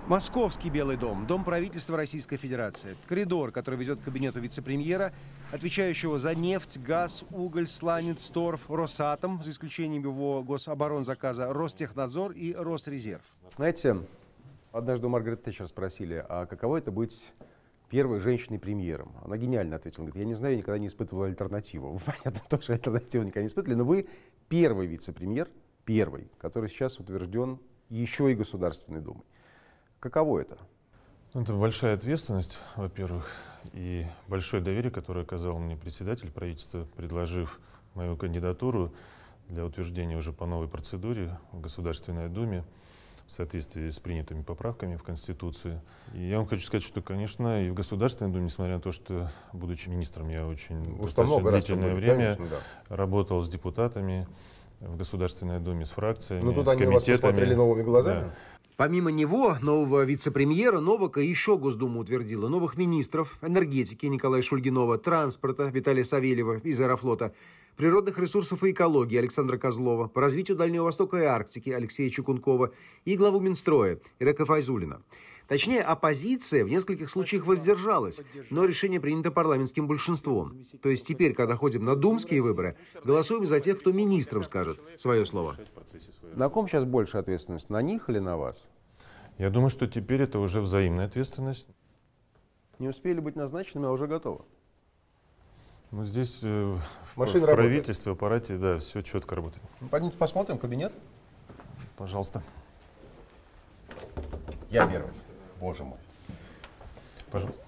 Московский Белый дом, дом правительства Российской Федерации. Коридор, который ведет к кабинету вице-премьера, отвечающего за нефть, газ, уголь, сланец, торф, Росатом, за исключением его гособоронзаказа, Ростехнадзор и Росрезерв. Знаете, однажды у Маргарет Тэтчер спросили, а каково это быть первой женщиной-премьером? Она гениально ответила, говорит, я не знаю, я никогда не испытывала альтернативу. Вы, понятно, тоже альтернативу никогда не испытывали, но вы первый вице-премьер, первый, который сейчас утвержден еще и Государственной Думой. Каково это? Это большая ответственность, во-первых, и большое доверие, которое оказал мне председатель правительства, предложив мою кандидатуру для утверждения уже по новой процедуре в Государственной Думе в соответствии с принятыми поправками в Конституцию. И я вам хочу сказать, что, конечно, и в Государственной Думе, несмотря на то, что, будучи министром, я очень длительное время работал с депутатами в Государственной Думе, с фракциями, ну, тут с они комитетами. Вас посмотрели новыми глазами. Да. Помимо него, нового вице-премьера, Новака еще Госдума утвердила новых министров энергетики Николая Шульгинова, транспорта Виталия Савельева из Аэрофлота, природных ресурсов и экологии Александра Козлова, по развитию Дальнего Востока и Арктики Алексея Чекункова и главу Минстроя Ирека Файзуллина. Точнее, оппозиция в нескольких случаях воздержалась, но решение принято парламентским большинством. То есть теперь, когда ходим на думские выборы, голосуем за тех, кто министром скажет свое слово. На ком сейчас больше ответственность, на них или на вас? Я думаю, что теперь это уже взаимная ответственность. Не успели быть назначенными, а уже готовы. Ну, здесь в работает. правительстве, аппарате, да, все четко работает. Пойдемте посмотрим кабинет. Пожалуйста. Я первый. Боже мой. Пожалуйста.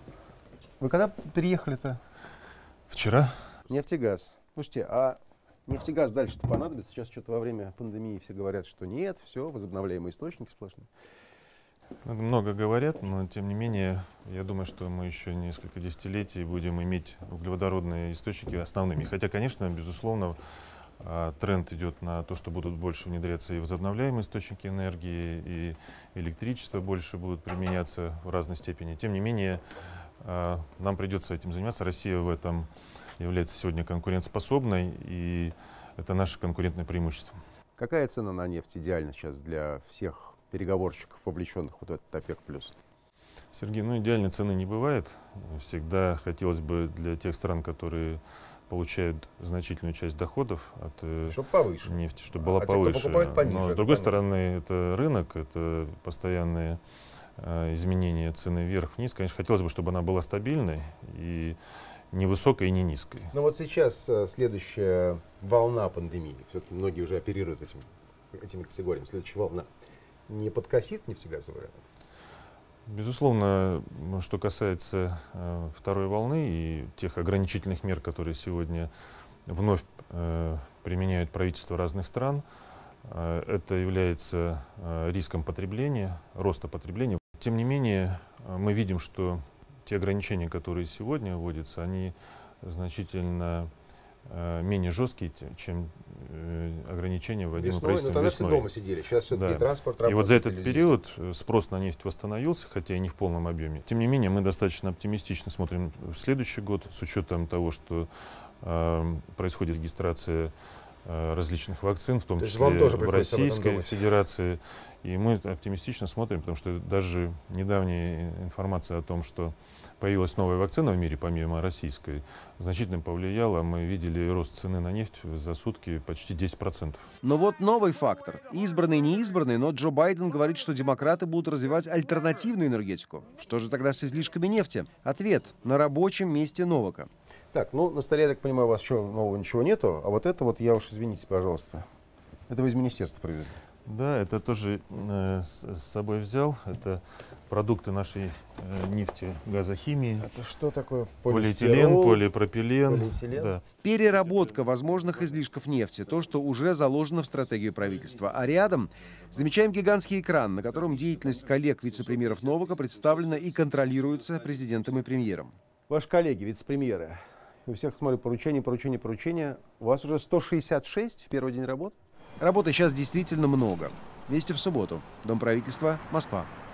Вы когда переехали-то? Вчера. Нефтегаз. Слушайте, а нефтегаз дальше-то понадобится? Сейчас что-то во время пандемии все говорят, что нет, все, возобновляемые источники сплошные. Много говорят, но тем не менее, я думаю, что мы еще несколько десятилетий будем иметь углеводородные источники основными. Хотя, конечно, безусловно, тренд идет на то, что будут больше внедряться и возобновляемые источники энергии, и электричество больше будут применяться в разной степени. Тем не менее, нам придется этим заниматься. Россия в этом является сегодня конкурентоспособной, и это наше конкурентное преимущество. Какая цена на нефть идеальна сейчас для всех переговорщиков, вовлеченных в этот ОПЕК+? Сергей, ну идеальной цены не бывает. Всегда хотелось бы для тех стран, которые получают значительную часть доходов от нефти, чтобы была повыше. Но с другой стороны, это рынок, это постоянные изменения цены вверх-вниз. Конечно, хотелось бы, чтобы она была стабильной и не высокой, и не низкой. Но вот сейчас следующая волна пандемии, все-таки многие уже оперируют этими категориями, следующая волна не подкосит нефтегазовый рынок? Безусловно, что касается второй волны и тех ограничительных мер, которые сегодня вновь применяют правительства разных стран, это является риском потребления, роста потребления. Тем не менее, мы видим, что те ограничения, которые сегодня вводятся, они значительно менее жесткие, чем ограничения, вводимые правительством весной. Дома сидели. Сейчас все-таки транспорт работает. И вот за этот период спрос на нефть восстановился, хотя и не в полном объеме. Тем не менее, мы достаточно оптимистично смотрим в следующий год, с учетом того, что происходит регистрация различных вакцин, в том числе в Российской Федерации. И мы оптимистично смотрим, потому что даже недавняя информация о том, что появилась новая вакцина в мире, помимо российской, значительно повлияла. Мы видели рост цены на нефть за сутки почти 10%. Но вот новый фактор. Избранный, не избранный, но Джо Байден говорит, что демократы будут развивать альтернативную энергетику. Что же тогда с излишками нефти? Ответ – на рабочем месте Новака. Так, ну на столе, я так понимаю, у вас еще нового ничего нету, а вот это вот, я уж извините, пожалуйста, это вы из министерства привезли. Да, это тоже с собой взял. Это продукты нашей нефтегазохимии. Это что такое? Полиэтилен, полипропилен. Да. Переработка возможных излишков нефти. То, что уже заложено в стратегию правительства. А рядом замечаем гигантский экран, на котором деятельность коллег вице-премьеров Новака представлена и контролируется президентом и премьером. Ваши коллеги, вице-премьеры, у всех, смотрю, поручения. У вас уже 166 в первый день работы? Работы сейчас действительно много. Вести в субботу. Дом правительства, Москва.